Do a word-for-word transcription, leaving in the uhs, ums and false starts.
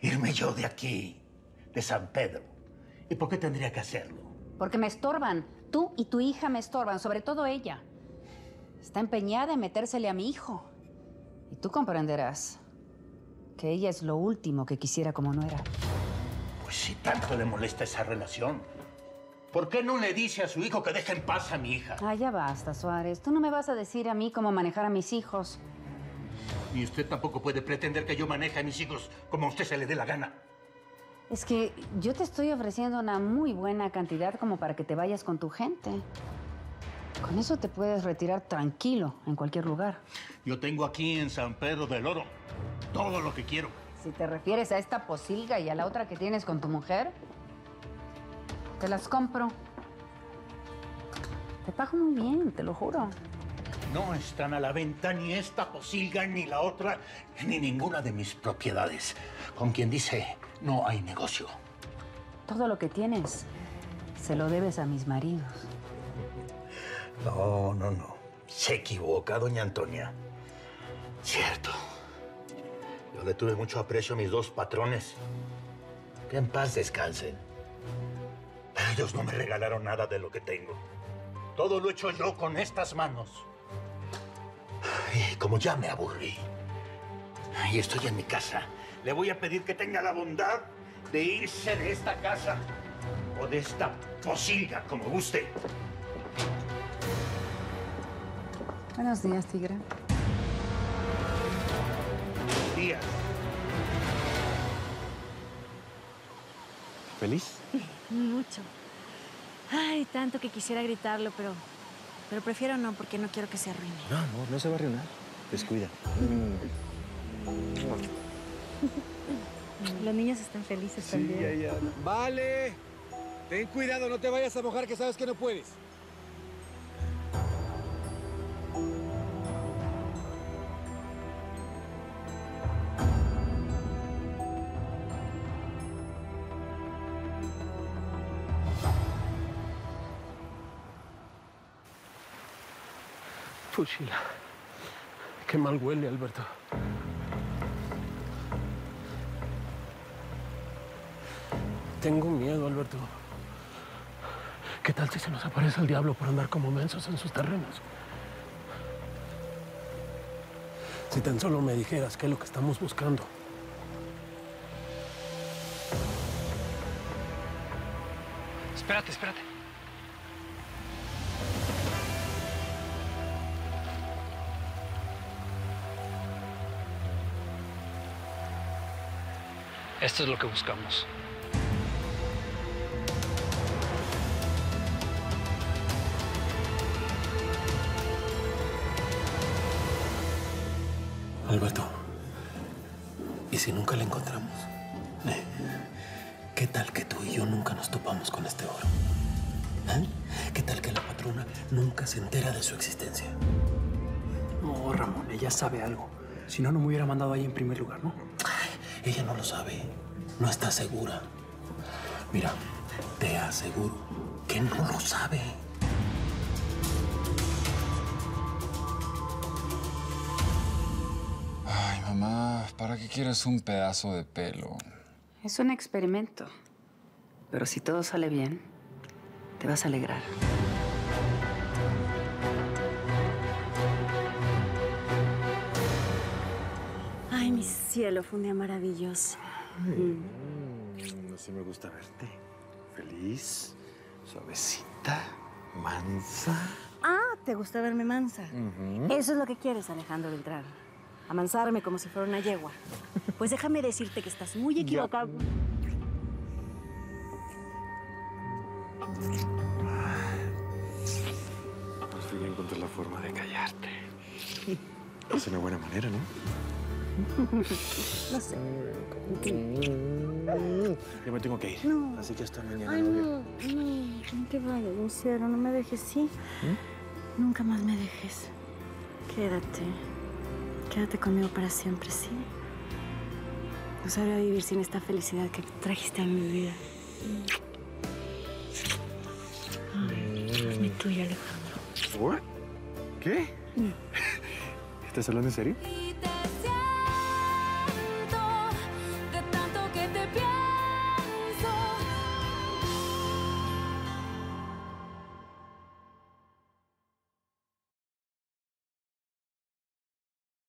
irme yo de aquí, de San Pedro. ¿Y por qué tendría que hacerlo? Porque me estorban. Tú y tu hija me estorban, sobre todo ella. Está empeñada en metérsele a mi hijo. Y tú comprenderás que ella es lo último que quisiera como nuera. Pues si tanto le molesta esa relación, ¿por qué no le dice a su hijo que deje en paz a mi hija? Ah, ya basta, Suárez. Tú no me vas a decir a mí cómo manejar a mis hijos. Ni usted tampoco puede pretender que yo maneje a mis hijos como a usted se le dé la gana. Es que yo te estoy ofreciendo una muy buena cantidad como para que te vayas con tu gente. Con eso te puedes retirar tranquilo en cualquier lugar. Yo tengo aquí en San Pedro del Oro todo lo que quiero. Si te refieres a esta posilga y a la otra que tienes con tu mujer, te las compro. Te pago muy bien, te lo juro. No están a la venta ni esta posilga, ni la otra, ni ninguna de mis propiedades. Con quien dice, no hay negocio. Todo lo que tienes se lo debes a mis maridos. No, no, no. Se equivoca, doña Antonia. Cierto. Yo le tuve mucho aprecio a mis dos patrones. Que en paz descansen. Pero ellos no me regalaron nada de lo que tengo. Todo lo he hecho yo con estas manos. Y como ya me aburrí y estoy en mi casa, le voy a pedir que tenga la bondad de irse de esta casa o de esta posilga, como guste. Buenos días, Tigra. Buenos días. ¿Feliz? Mucho. Ay, tanto que quisiera gritarlo, pero... Pero prefiero no, porque no quiero que se arruine. No, no, no se va a arruinar. Descuida. Los niños están felices también. Sí, ya, ya. Vale. Ten cuidado, no te vayas a mojar, que sabes que no puedes. Fuchila. Qué mal huele, Alberto. Tengo miedo, Alberto. ¿Qué tal si se nos aparece el diablo por andar como mensos en sus terrenos? Si tan solo me dijeras qué es lo que estamos buscando. Espérate, espérate. Esto es lo que buscamos. Alberto, ¿y si nunca la encontramos? ¿Eh? ¿Qué tal que tú y yo nunca nos topamos con este oro? ¿Eh? ¿Qué tal que la patrona nunca se entera de su existencia? No, Ramón, ella sabe algo. Si no, no me hubiera mandado ahí en primer lugar, ¿no? Ay, ella no lo sabe. No está segura. Mira, te aseguro que no lo sabe. Ay, mamá, ¿para qué quieres un pedazo de pelo? Es un experimento. Pero si todo sale bien, te vas a alegrar. Ay, mi cielo, fue un día maravilloso. Mm, así me gusta verte. Feliz, suavecita, mansa. Ah, ¿te gusta verme mansa? Uh-huh. Eso es lo que quieres, Alejandro Beltrán. Amansarme como si fuera una yegua. Pues déjame decirte que estás muy equivocado. Por fin encontré la forma de callarte. Es una buena manera, ¿no? No sé. Ya me tengo que ir. No. Así que hasta mañana. Ay, no, no, no te vayas, mi cielo. No me dejes, ¿sí? ¿Mm? Nunca más me dejes. Quédate. Quédate conmigo para siempre, ¿sí? No sabría vivir sin esta felicidad que trajiste a mi vida. Ay, es mi tuya, Alejandro. ¿Qué? ¿Estás hablando en serio?